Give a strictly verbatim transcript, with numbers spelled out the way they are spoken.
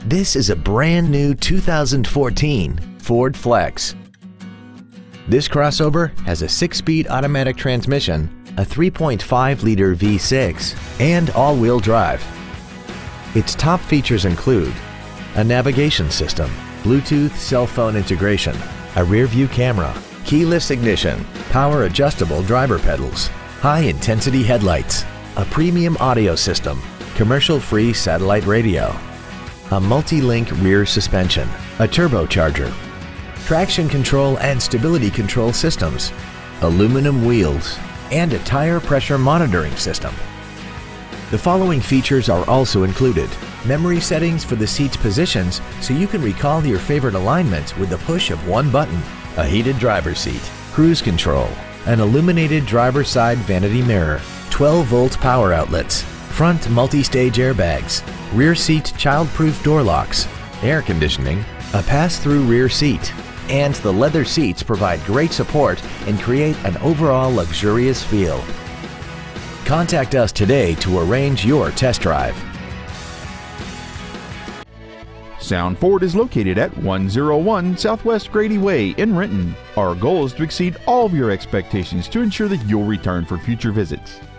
This is a brand new two thousand fourteen Ford Flex. This crossover has a six-speed automatic transmission, a three point five liter V six, and all-wheel drive. Its top features include a navigation system, Bluetooth cell phone integration, a rear-view camera, keyless ignition, power-adjustable driver pedals, high-intensity headlights, a premium audio system, commercial-free satellite radio, a multi-link rear suspension, a turbocharger, traction control and stability control systems, aluminum wheels, and a tire pressure monitoring system. The following features are also included: memory settings for the seat's positions so you can recall your favorite alignments with the push of one button, a heated driver's seat, cruise control, an illuminated driver's side vanity mirror, twelve volt power outlets, front multi-stage airbags, rear seat child-proof door locks, air conditioning, a pass-through rear seat, and the leather seats provide great support and create an overall luxurious feel. Contact us today to arrange your test drive. Sound Ford is located at one oh one Southwest Grady Way in Renton. Our goal is to exceed all of your expectations to ensure that you'll return for future visits.